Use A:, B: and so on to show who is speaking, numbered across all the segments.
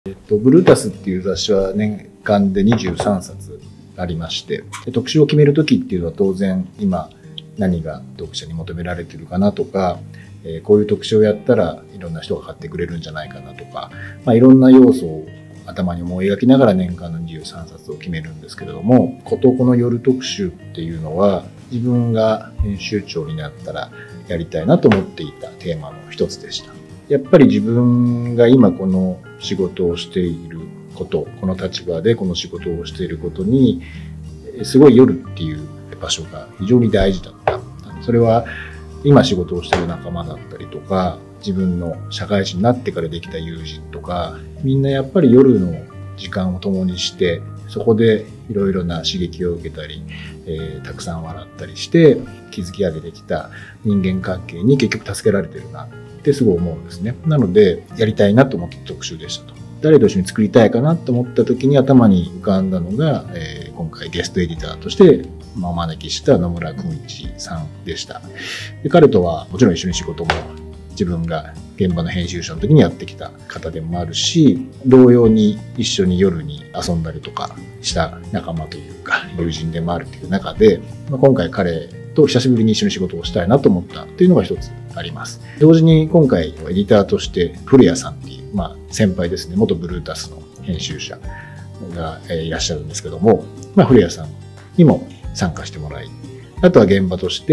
A: ブルータスっていう雑誌は年間で23冊ありまして、特集を決めるときっていうのは当然今何が読者に求められてるかなとか、こういう特集をやったらいろんな人が買ってくれるんじゃないかなとか、いろんな要素を頭に思い描きながら年間の23冊を決めるんですけれども、ことこの夜特集っていうのは自分が編集長になったらやりたいなと思っていたテーマの一つでした。やっぱり自分が今この仕事をしていること、この立場でこの仕事をしていることに、すごい夜っていう場所が非常に大事だった。それは今仕事をしている仲間だったりとか、自分の社会人になってからできた友人とか、みんなやっぱり夜の時間を共にして、そこでいろいろな刺激を受けたり、たくさん笑ったりして築き上げてきた人間関係に結局助けられてるなってすごい思うんですね。なのでやりたいなと思った特集でしたと。誰と一緒に作りたいかなと思った時に頭に浮かんだのが、今回ゲストエディターとしてお招きした野村君一さんでした。で、彼とはもちろん一緒に仕事も自分が現場の編集者の時にやってきた方でもあるし、同様に一緒に夜に遊んだりとかした仲間というか友人でもあるという中で、今回彼と久しぶりに一緒に仕事をしたいなと思ったっていうのが一つあります。同時に今回エディターとして古谷さんっていう、先輩ですね、元ブルータスの編集者がいらっしゃるんですけども、古谷さんにも参加してもらい、あとは現場として、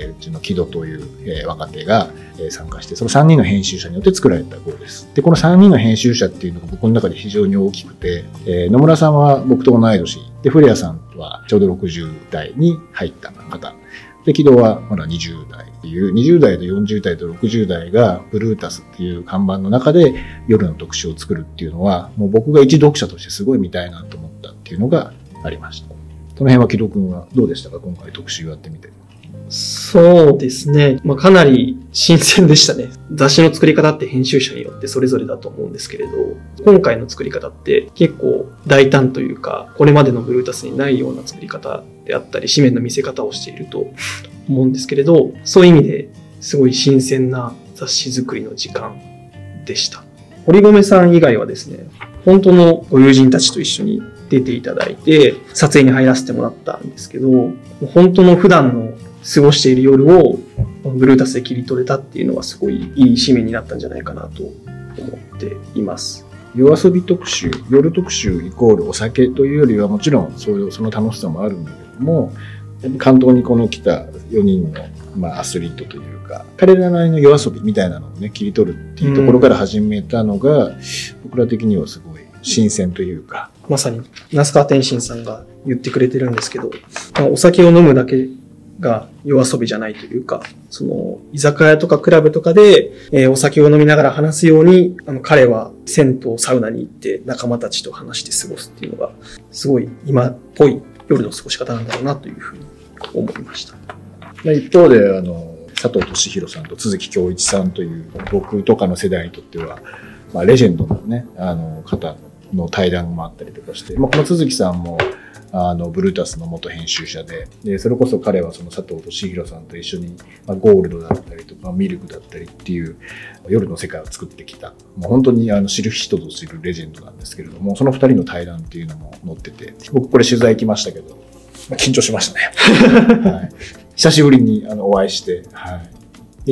A: うちの木戸という若手が参加して、その3人の編集者によって作られた号です。で、この3人の編集者っていうのが僕の中で非常に大きくて、野村さんは僕と同い年、で、古谷さんはちょうど60代に入った方。で、木戸はまだ20代っていう、20代と40代と60代がブルータスっていう看板の中で夜の特集を作るっていうのは、もう僕が一読者としてすごい見たいなと思ったっていうのがありました。その辺は木戸君はどうでしたか、今回特集やってみて。
B: そうですね。かなり新鮮でしたね。雑誌の作り方って編集者によってそれぞれだと思うんですけれど、今回の作り方って結構大胆というか、これまでのブルータスにないような作り方であったり、紙面の見せ方をしていると思うんですけれど、そういう意味ですごい新鮮な雑誌作りの時間でした。堀米さん以外はですね、本当のご友人たちと一緒に出ていただいて、撮影に入らせてもらったんですけど、本当の普段の過ごしている夜をブルータスで切り取れたっていうのはすごいいい紙面になったんじゃないかなと思っています。
A: 夜遊び特集、夜特集イコールお酒というよりはもちろんその楽しさもあるんだけども、関東にこの来た4人の、アスリートというか、彼らなりの夜遊びみたいなのをね、切り取るっていうところから始めたのが、僕ら的にはすごい新鮮というか。
B: まさに、那須川天心さんが言ってくれてるんですけど、お酒を飲むだけが夜遊びじゃないというか、居酒屋とかクラブとかで、お酒を飲みながら話すように、彼は銭湯、サウナに行って仲間たちと話して過ごすっていうのが、すごい今っぽい夜の過ごし方なんだろうなというふうに思いました。
A: 一方で、佐藤俊弘さんと都築恭一さんという僕とかの世代にとっては、レジェンドのね、方の対談もあったりとかして、この都築さんも、ブルータスの元編集者で、それこそ彼はその佐藤俊弘さんと一緒に、ゴールドだったりとか、ミルクだったりっていう夜の世界を作ってきた、もう本当に知る人ぞ知るレジェンドなんですけれども、その二人の対談っていうのも載ってて、僕これ取材来ましたけど、緊張しましたね。はい、久しぶりにお会いして、はい。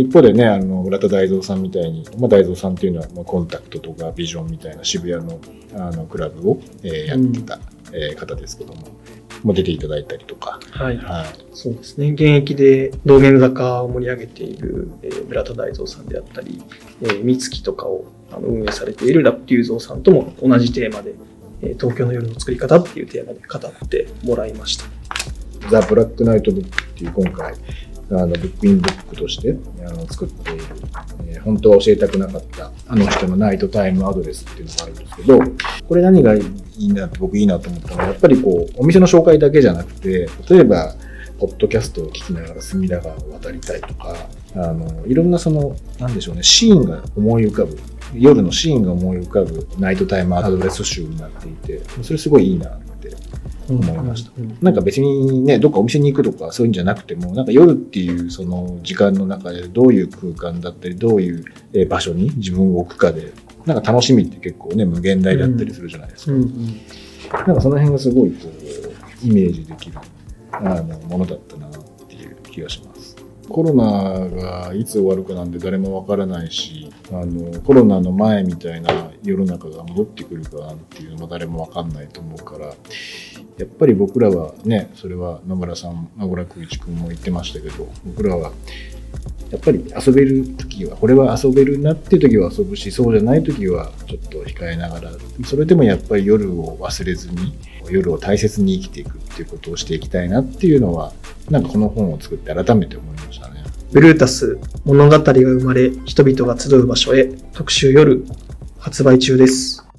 A: 一方でね、浦田大蔵さんみたいに、大蔵さんっていうのは、コンタクトとかビジョンみたいな渋谷の、クラブを、やってた、方ですけども、出ていただいたりとか。
B: はい。はい。そうですね。現役で道玄坂を盛り上げている、浦田大蔵さんであったり、三月とかを運営されているラッピューゾーさんとも同じテーマで、東京の夜の作り方っていうテーマで語ってもらいました。
A: ザ・ブラックナイトブックっていう今回、ブックインブックとして作っている、本当は教えたくなかった人のナイトタイムアドレスっていうのがあるんですけど、これ何がいいなって僕いいなと思ったのは、やっぱりお店の紹介だけじゃなくて、例えばポッドキャストを聞きながら隅田川を渡りたいとか、いろんななんでしょうね、シーンが思い浮かぶ、夜のシーンが思い浮かぶナイトタイムアドレス集になっていて、それすごいいいなって思いました。なんか別にね、どっかお店に行くとかそういうんじゃなくても、なんか夜っていうその時間の中でどういう空間だったり、どういう場所に自分を置くかで、 なんか楽しみって結構ね、無限大だったりするじゃないですか。なんかその辺がすごいこう、イメージできるものだったなっていう気がします。コロナがいつ終わるかなんて誰もわからないし、コロナの前みたいな世の中が戻ってくるかなんていうのも誰もわかんないと思うから、やっぱり僕らはね、それは野村さん、名倉久一君も言ってましたけど、僕らはやっぱり遊べるときは、これは遊べるなっていうときは遊ぶし、そうじゃないときはちょっと控えながら、それでもやっぱり夜を忘れずに、夜を大切に生きていくっていうことをしていきたいなっていうのは、なんかこの本を作って改めて思いましたね。
B: ブルータス物語が生まれ、人々が集う場所へ特集夜発売中です。